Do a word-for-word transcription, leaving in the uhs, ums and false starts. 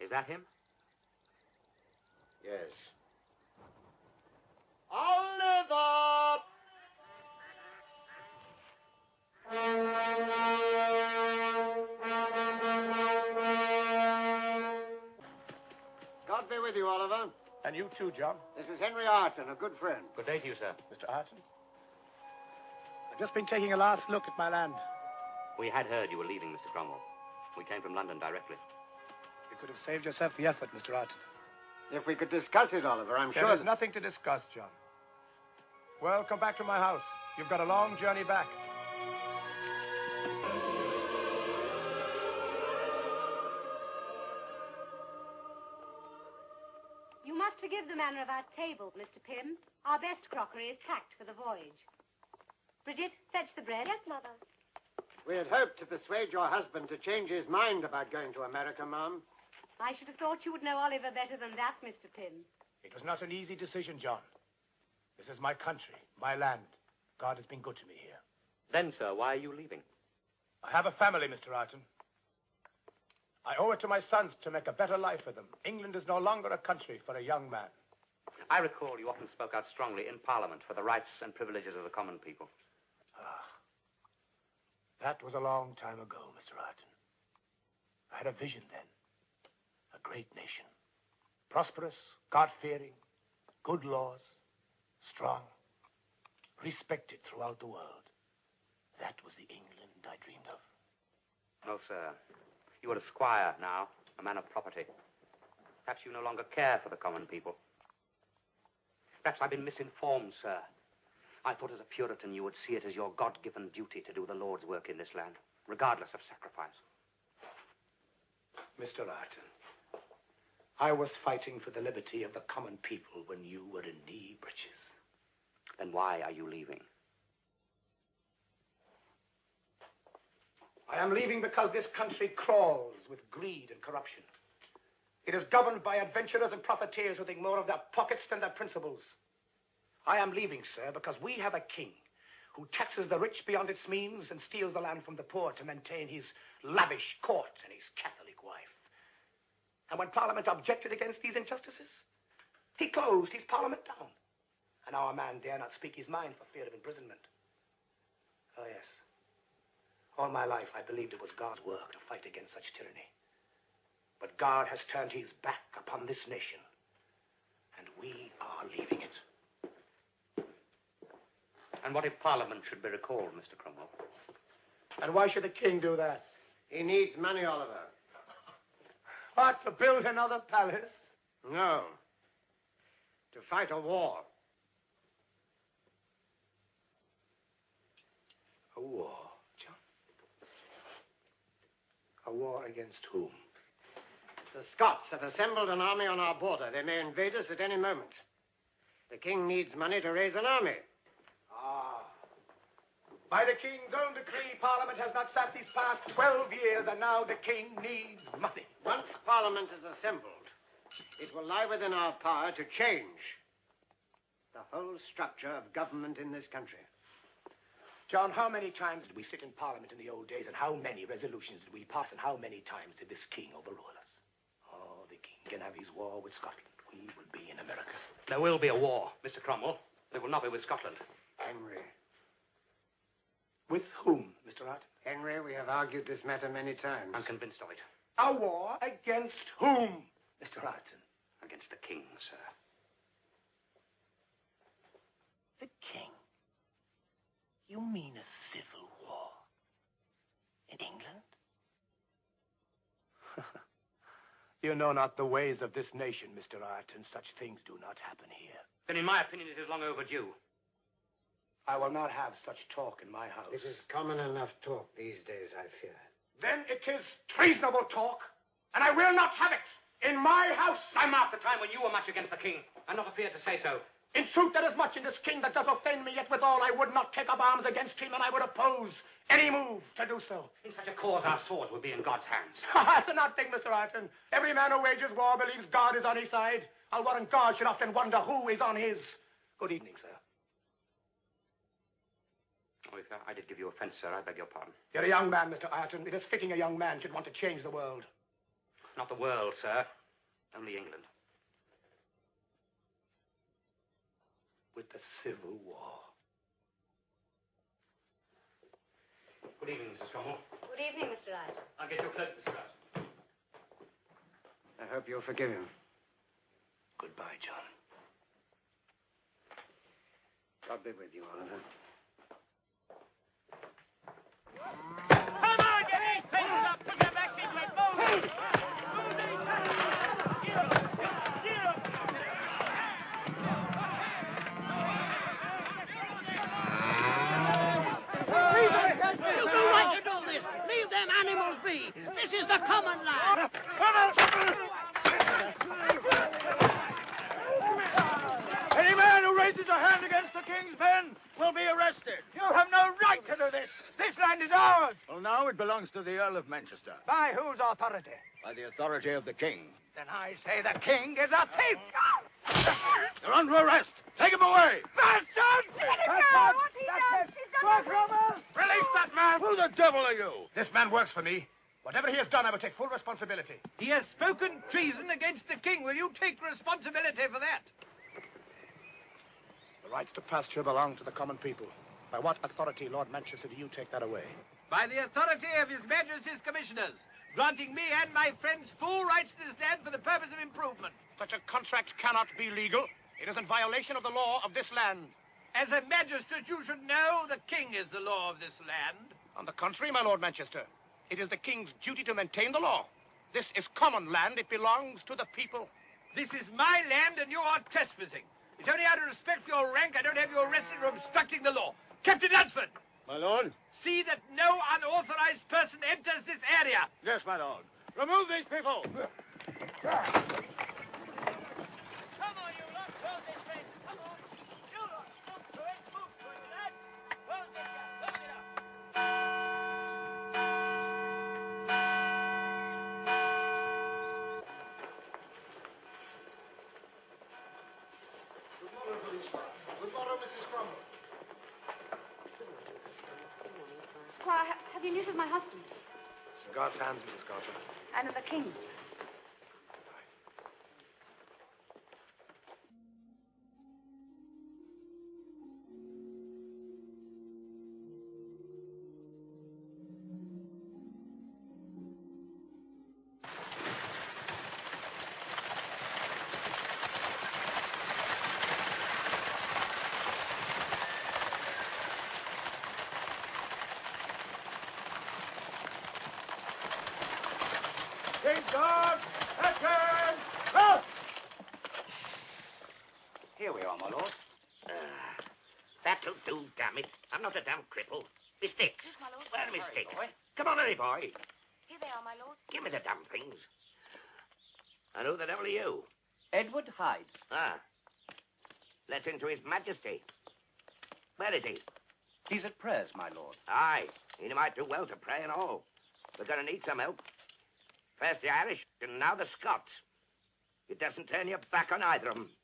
Is that him? Yes. Oliver! God be with you, Oliver. And you too, John. This is Henry Arton, a good friend. Good day to you, sir. Mister Arton? I've just been taking a last look at my land. We had heard you were leaving, Mister Cromwell. We came from London directly. You could have saved yourself the effort, Mister Arton. If we could discuss it, Oliver, I'm There sure... is that... nothing to discuss, John. Well, come back to my house. You've got a long journey back. You must forgive the manner of our table, Mister Pym. Our best crockery is packed for the voyage. Bridget, fetch the bread. Yes, Mother. We had hoped to persuade your husband to change his mind about going to America, Mum. I should have thought you would know Oliver better than that, Mister Pym. It was not an easy decision, John. This is my country, my land. God has been good to me here. Then, sir, why are you leaving? I have a family, Mister Arton. I owe it to my sons to make a better life for them. England is no longer a country for a young man. I recall you often spoke out strongly in Parliament for the rights and privileges of the common people. Ah, that was a long time ago, Mister Arton. I had a vision then. A great nation. Prosperous, God-fearing, good laws, strong, respected throughout the world. That was the England I dreamed of. No, sir. You are a squire now, a man of property. Perhaps you no longer care for the common people. Perhaps I've been misinformed, sir. I thought as a Puritan you would see it as your God-given duty to do the Lord's work in this land, regardless of sacrifice. Mister Arton, I was fighting for the liberty of the common people when you were in knee breeches. Then why are you leaving? I am leaving because this country crawls with greed and corruption. It is governed by adventurers and profiteers who think more of their pockets than their principles. I am leaving, sir, because we have a king who taxes the rich beyond its means and steals the land from the poor to maintain his lavish court and his Catholic wife. And when Parliament objected against these injustices, he closed his Parliament down. And our man dare not speak his mind for fear of imprisonment. Oh, yes. All my life, I believed it was God's work to fight against such tyranny. But God has turned his back upon this nation, and we are leaving it. And what if Parliament should be recalled, Mister Cromwell? And why should the king do that? He needs money, Oliver. What, to build another palace? No. To fight a war. A war, John? A war against whom? The Scots have assembled an army on our border. They may invade us at any moment. The king needs money to raise an army. Ah. By the king's own decree, Parliament has not sat these past twelve years, and now the king needs money. Once Parliament is assembled, it will lie within our power to change the whole structure of government in this country. John, how many times did we sit in Parliament in the old days, and how many resolutions did we pass, and how many times did this king overrule us? Oh, the king can have his war with Scotland. We will be in America. There will be a war, Mister Cromwell. But it will not be with Scotland. Henry. With whom, Mister Arton? Henry, we have argued this matter many times. I'm convinced of it. A war against whom, Mister Arton? Against the king, sir. The king? You mean a civil war? In England? You know not the ways of this nation, Mister Arton. Such things do not happen here. Then in my opinion, it is long overdue. I will not have such talk in my house. It is common enough talk these days, I fear. Then it is treasonable talk, and I will not have it in my house. I mark the time when you were much against the king. I'm not afeard to say so. In truth, there is much in this king that does offend me, yet withal I would not take up arms against him, and I would oppose any move to do so. In such a cause, our swords would be in God's hands. That's an odd thing, Mister Arton. Every man who wages war believes God is on his side. I'll warrant God should often wonder who is on his. Good evening, sir. Oh, if I did give you offense, sir, I beg your pardon. You're a young man, Mister Arton. It is fitting a young man should want to change the world. Not the world, sir. Only England. With the Civil War. Good evening, Missus Cromwell. Good evening, Mister Wright. I'll get your cloak, Mister Wright. I hope you'll forgive him. Goodbye, John. God be with you, Oliver. Come on, get these things up! Put them back into it! Move! Move these things! Get up! Get up! You've no right to do this. Leave them animals be. This is the common land. Any man who raises a hand against the king's men will be arrested. You have no right to do this. This land is ours. Well, now it belongs to the Earl of Manchester. By whose authority? By the authority of the king. Then I say the king is a thief. You're under arrest. Take him away. Bastard! Let him go! What he does, he's done nothing. Release that man! Who the devil are you? This man works for me. Whatever he has done, I will take full responsibility. He has spoken treason against the king. Will you take responsibility for that? The rights to pasture belong to the common people. By what authority, Lord Manchester, do you take that away? By the authority of His Majesty's commissioners, granting me and my friends full rights to this land for the purpose of improvement. Such a contract cannot be legal. It is in violation of the law of this land. As a magistrate, you should know the king is the law of this land. On the contrary, my Lord Manchester, it is the king's duty to maintain the law. This is common land. It belongs to the people. This is my land and you are trespassing. It's only out of respect for your rank I don't have you arrested for obstructing the law. Captain Lunsford! My lord? See that no unauthorized person enters this area. Yes, my lord. Remove these people. Come on, you lot. Close this place. Come on. You lot. Move to it. Move to it, lads. Close this gap. Close it up. Good morning, Missus Cromwell. Squire, ha- have you news of my husband? It's in God's hands, Missus Carter. And of the king's? King George, attend! Out! Here we are, my lord. Ah, that'll do, damn it. I'm not a damn cripple. Me sticks. Yes, my lord. Where are my Sorry, sticks? boy. Come on, Eddie boy. Here they are, my lord. Give me the damn things. And who the devil are you? Edward Hyde. Ah. Let's into His Majesty. Where is he? He's at prayers, my lord. Aye. He might do well to pray and all. We're going to need some help. First the Irish, and now the Scots. It doesn't turn your back on either of them.